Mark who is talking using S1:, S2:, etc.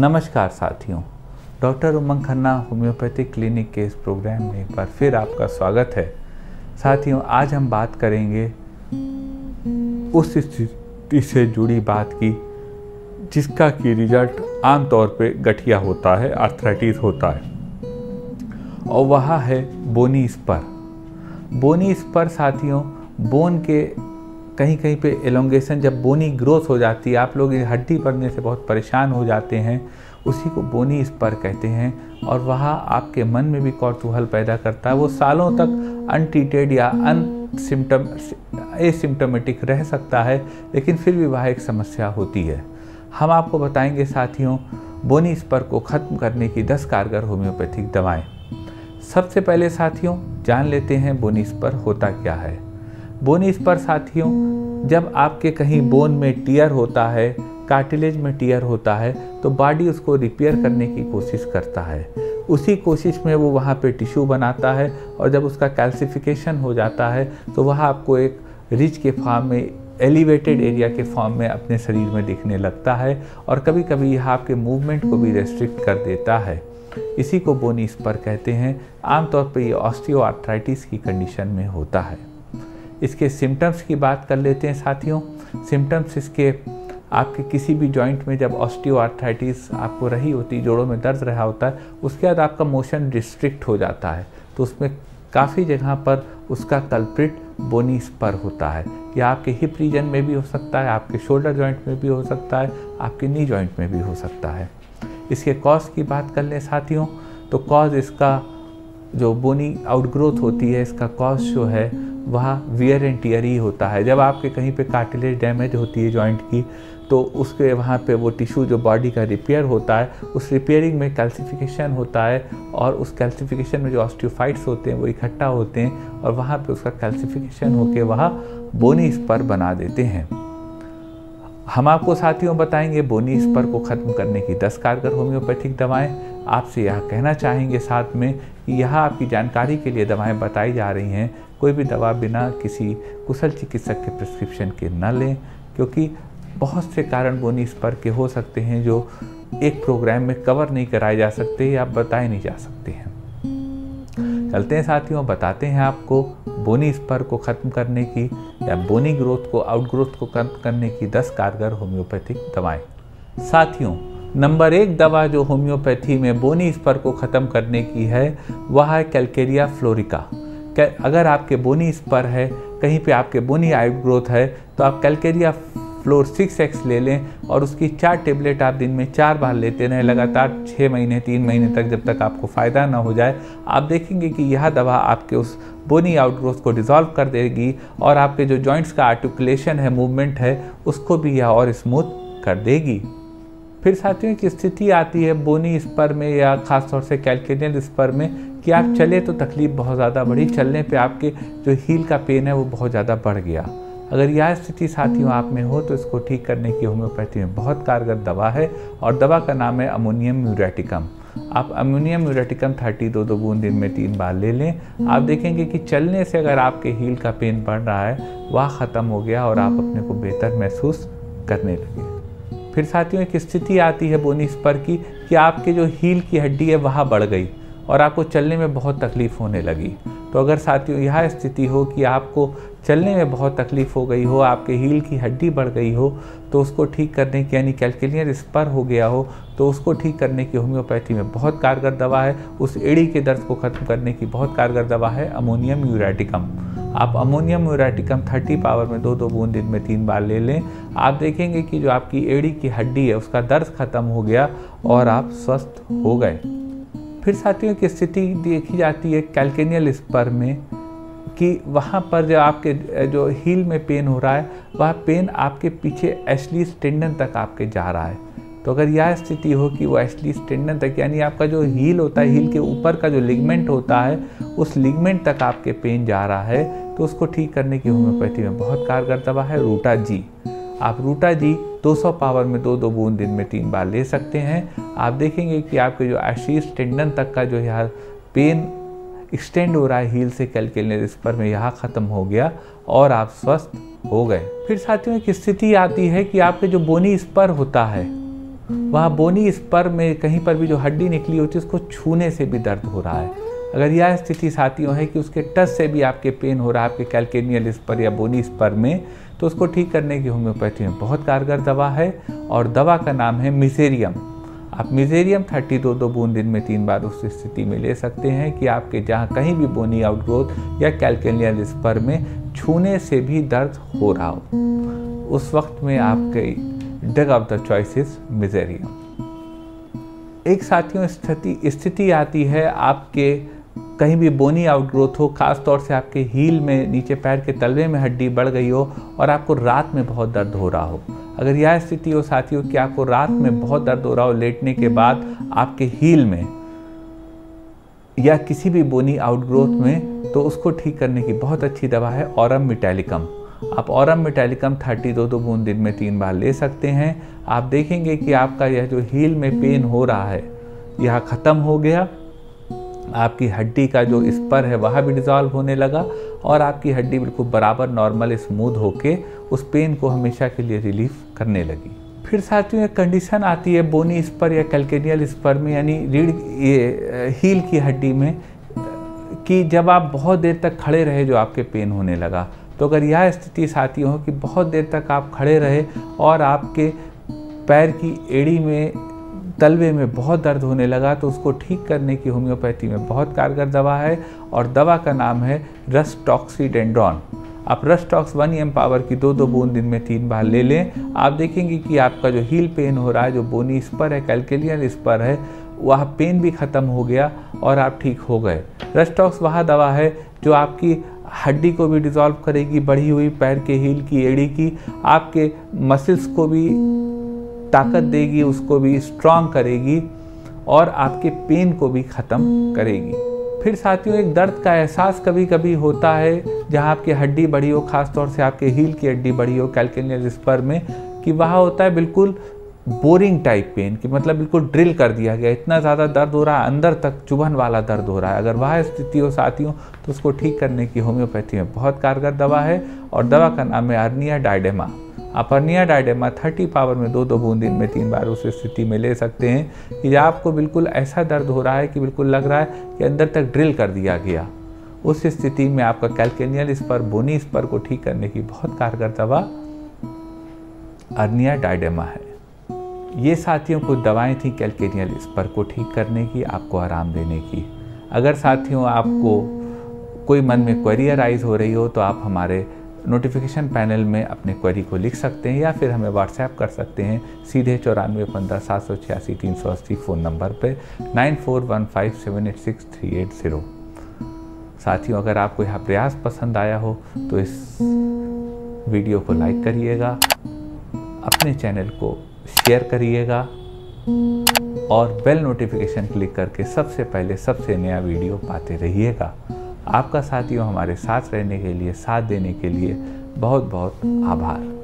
S1: नमस्कार साथियों, doctor Umang Khanna homeopathic clinic के इस प्रोग्राम में एक बार फिर आपका स्वागत है। साथियों, आज हम बात करेंगे उस स्थिति से जुड़ी बात की जिसका कि रिजल्ट आमतौर पे गठिया होता है, आर्थराइटिस होता है, और वह है बोनी स्पर। बोनी स्पर साथियों, बोन के कहीं कहीं पे एलोंगेशन, जब बोनी ग्रोथ हो जाती है, आप लोग हड्डी बढ़ने से बहुत परेशान हो जाते हैं, उसी को बोनी स्पर कहते हैं। और वह आपके मन में भी कौतूहल पैदा करता है। वो सालों तक अनट्रीटेड या एसिम्टोमेटिक रह सकता है, लेकिन फिर भी वह एक समस्या होती है। हम आपको बताएंगे साथियों बोनी स्पर को ख़त्म करने की 10 कारगर होम्योपैथिक दवाएं। सबसे पहले साथियों जान लेते हैं बोनी स्पर होता क्या है। बोनी स्पर साथियों, जब आपके कहीं बोन में टियर होता है, कार्टिलेज में टियर होता है, तो बॉडी उसको रिपेयर करने की कोशिश करता है। उसी कोशिश में वो वहाँ पे टिश्यू बनाता है, और जब उसका कैल्सिफिकेशन हो जाता है तो वह आपको एक रिज के फॉर्म में, एलिवेटेड एरिया के फॉर्म में अपने शरीर में दिखने लगता है, और कभी कभी यह आपके मूवमेंट को भी रेस्ट्रिक्ट कर देता है। इसी को बोनी स्पर कहते हैं। आमतौर पर ये ऑस्टियोआर्थराइटिस की कंडीशन में होता है। इसके सिम्टम्स की बात कर लेते हैं साथियों। सिम्टम्स इसके आपके किसी भी जॉइंट में जब ऑस्टियोआर्थराइटिस आपको रही होती, जोड़ों में दर्द रहा होता है, उसके बाद आपका मोशन रिस्ट्रिक्ट हो जाता है, तो उसमें काफ़ी जगह पर उसका कल्प्रिट बोनी स्पर होता है। या आपके हिप रीजन में भी हो सकता है, आपके शोल्डर जॉइंट में भी हो सकता है, आपके नी जॉइंट में भी हो सकता है। इसके कॉज की बात कर लें साथियों, तो कॉज इसका जो बोनी आउटग्रोथ होती है, इसका कॉज जो है वह वियर एंड टियर ही होता है। जब आपके कहीं पे कार्टिलेज डैमेज होती है जॉइंट की, तो उसके वहाँ पे वो टिश्यू जो बॉडी का रिपेयर होता है, उस रिपेयरिंग में कैल्सिफिकेशन होता है, और उस कैल्सिफिकेशन में जो ऑस्टियोफाइट्स होते हैं वो इकट्ठा होते हैं, और वहाँ पे उसका कैल्सिफिकेशन होकर वह बोनी स्पर बना देते हैं। हम आपको साथियों बताएंगे बोनी स्पर को ख़त्म करने की 10 कारगर होम्योपैथिक दवाएं। आपसे यह कहना चाहेंगे साथ में कि यह आपकी जानकारी के लिए दवाएं बताई जा रही हैं। कोई भी दवा बिना किसी कुशल चिकित्सक के प्रिस्क्रिप्शन के न लें, क्योंकि बहुत से कारण बोनी स्पर के हो सकते हैं जो एक प्रोग्राम में कवर नहीं कराए जा सकते या बताए नहीं जा सकते हैं। चलते हैं साथियों, बताते हैं आपको बोनी स्पर को ख़त्म करने की या बोनी ग्रोथ को, आउटग्रोथ को खत्म करने की 10 कारगर होम्योपैथिक दवाएं। साथियों, नंबर 1 दवा जो होम्योपैथी में बोनी स्पर को ख़त्म करने की है वह है कैलकेरिया फ्लोरिका। अगर आपके बोनी स्पर है, कहीं पे आपके बोनी आउटग्रोथ है, तो आप कैलकेरिया फ्लोर 6x ले लें, और उसकी 4 टेबलेट आप दिन में 4 बार लेते रहें लगातार 6 महीने 3 महीने तक, जब तक आपको फ़ायदा ना हो जाए। आप देखेंगे कि यह दवा आपके उस बोनी आउटग्रोथ को डिज़ोल्व कर देगी, और आपके जो जॉइंट्स का आर्टिकुलेशन है, मूवमेंट है, उसको भी यह और स्मूथ कर देगी। फिर साथियों की स्थिति आती है बोनी स्पर में या ख़ासतौर से कैलकेरियल स्पर में कि आप चले तो तकलीफ़ बहुत ज़्यादा बढ़ी, चलने पे आपके जो हील का पेन है वो बहुत ज़्यादा बढ़ गया। अगर यह स्थिति साथियों आप में हो तो इसको ठीक करने की होम्योपैथी में बहुत कारगर दवा है, और दवा का नाम है अमोनियम म्यूरेटिकम। आप अमोनियम म्यूरेटिकम 32 बूंद दिन में 3 बार ले लें। आप देखेंगे कि चलने से अगर आपके हील का पेन बढ़ रहा है वह ख़त्म हो गया, और आप अपने को बेहतर महसूस करने लगे। फिर साथियों एक स्थिति आती है बोनी स्पर की कि आपके जो हील की हड्डी है वह बढ़ गई, और आपको चलने में बहुत तकलीफ़ होने लगी। तो अगर साथियों यह स्थिति हो कि आपको चलने में बहुत तकलीफ़ हो गई हो, आपके हील की हड्डी बढ़ गई हो, तो उसको ठीक करने की, यानी कैलकेरियर स्पर हो गया हो, तो उसको ठीक करने की होम्योपैथी में बहुत कारगर दवा है। उस एड़ी के दर्द को ख़त्म करने की बहुत कारगर दवा है अमोनियम म्यूरेटिकम। आप अमोनियम म्यूरेटिकम 30 पावर में 2 बूंद दिन में 3 बार ले लें। आप देखेंगे कि जो आपकी एड़ी की हड्डी है उसका दर्द ख़त्म हो गया, और आप स्वस्थ हो गए। फिर साथियों की स्थिति देखी जाती है कैलकेरियल स्पर में कि वहाँ पर जो आपके जो हील में पेन हो रहा है, वह पेन आपके पीछे एशलीज टेंडन तक आपके जा रहा है। तो अगर यह स्थिति हो कि वो एशलीज टेंडन तक, यानी आपका जो हील होता है, हील के ऊपर का जो लिगमेंट होता है, उस लिगमेंट तक आपके पेन जा रहा है, तो उसको ठीक करने की होम्योपैथी में बहुत कारगर दवा है रूटा जी। आप रूटा जी 200 पावर में 2 बूंद दिन में 3 बार ले सकते हैं। आप देखेंगे कि आपके जो एशलीज टेंडन तक का जो यहाँ पेन एक्सटेंड हो रहा है हील से कैलकेरियर स्पर में, यहाँ ख़त्म हो गया, और आप स्वस्थ हो गए। फिर साथियों एक स्थिति आती है कि आपके जो बोनी स्पर होता है वहाँ बोनी स्पर्म में कहीं पर भी जो हड्डी निकली होती है उसको छूने से भी दर्द हो रहा है। अगर यह स्थिति साथियों है कि उसके टच से भी आपके पेन हो रहा है आपके कैल्केनियल स्पर या बोनी स्पर में, तो उसको ठीक करने की होम्योपैथी में बहुत कारगर दवा है और दवा का नाम है मिसेरियम। आप मिसेरियम 32 बूंद दिन में 3 बार उस स्थिति में ले सकते हैं कि आपके जहाँ कहीं भी बोनी आउटग्रोथ या कैल्केनियल स्पर में छूने से भी दर्द हो रहा हो, उस वक्त में आपके drug of the choice is mezereum. एक साथियों स्थिति आती है आपके कहीं भी बोनी आउटग्रोथ हो, खास तौर से आपके हील में नीचे पैर के तलवे में हड्डी बढ़ गई हो और आपको रात में बहुत दर्द हो रहा हो। अगर यह स्थिति हो साथियों कि आपको रात में बहुत दर्द हो रहा हो लेटने के बाद आपके हील में या किसी भी बोनी आउटग्रोथ में, तो उसको ठीक करने की बहुत अच्छी दवा है ऑरम मेटालिकम। आप ऑरम मेटालिकम 32 बूंद दिन में 3 बार ले सकते हैं। आप देखेंगे कि आपका यह जो हील में पेन हो रहा है यह ख़त्म हो गया, आपकी हड्डी का जो स्पर है वह भी डिज़ोल्व होने लगा और आपकी हड्डी बिल्कुल बराबर नॉर्मल स्मूथ होके उस पेन को हमेशा के लिए रिलीफ करने लगी। फिर साथियों एक कंडीशन आती है बोनी स्पर या कैल्केनियल स्पर में, यानी रीढ़ हील की हड्डी में, कि जब आप बहुत देर तक खड़े रहे जो आपके पेन होने लगा। तो अगर यह स्थिति साथियों हो कि बहुत देर तक आप खड़े रहे और आपके पैर की एड़ी में तलवे में बहुत दर्द होने लगा, तो उसको ठीक करने की होम्योपैथी में बहुत कारगर दवा है और दवा का नाम है रस्टॉक्सीडेंड्रॉन। आप रस्टॉक्स 1 mg पावर की 2 बूंद दिन में 3 बार ले लें। आप देखेंगे कि आपका जो हील पेन हो रहा है, जो बोनी स्पर है, कैल्केनियल स्पर है, वह पेन भी ख़त्म हो गया और आप ठीक हो गए। रस्टॉक्स वह दवा है जो आपकी हड्डी को भी डिज़ोल्व करेगी, बढ़ी हुई पैर के हील की एड़ी की, आपके मसल्स को भी ताकत देगी, उसको भी स्ट्रांग करेगी और आपके पेन को भी ख़त्म करेगी। फिर साथियों एक दर्द का एहसास कभी कभी होता है जहाँ आपकी हड्डी बढ़ी हो, खास तौर से आपके हील की हड्डी बढ़ी हो कैल्केनियल स्पर में, कि वहाँ होता है बिल्कुल बोरिंग टाइप पेन, कि मतलब बिल्कुल ड्रिल कर दिया गया, इतना ज़्यादा दर्द हो रहा है, अंदर तक चुभन वाला दर्द हो रहा है। अगर वह स्थिति हो साथियों तो उसको ठीक करने की होम्योपैथी में बहुत कारगर दवा है और दवा का नाम है अर्निया डायडेमा। आप अर्निया डायडेमा 30 पावर में 2 बूंद दिन में 3 बार उस स्थिति में ले सकते हैं कि आपको बिल्कुल ऐसा दर्द हो रहा है कि बिल्कुल लग रहा है कि अंदर तक ड्रिल कर दिया गया। उस स्थिति में आपका कैल्केनियल स्पर, बोनी स्पर को ठीक करने की बहुत कारगर दवा अर्निया डायडेमा है। ये साथियों कुछ दवाएं थी कैल्केनियल स्पर को ठीक करने की, आपको आराम देने की। अगर साथियों आपको कोई मन में क्वेरी अराइज हो रही हो तो आप हमारे नोटिफिकेशन पैनल में अपने क्वेरी को लिख सकते हैं या फिर हमें व्हाट्सएप कर सकते हैं सीधे 94 15 786 380 फ़ोन नंबर पे 9415786380। साथियों अगर आपको यह प्रयास पसंद आया हो तो इस वीडियो को लाइक करिएगा, अपने चैनल को शेयर करिएगा और बेल नोटिफिकेशन क्लिक करके सबसे पहले सबसे नया वीडियो पाते रहिएगा। आपका साथियों हमारे साथ रहने के लिए, साथ देने के लिए बहुत बहुत आभार।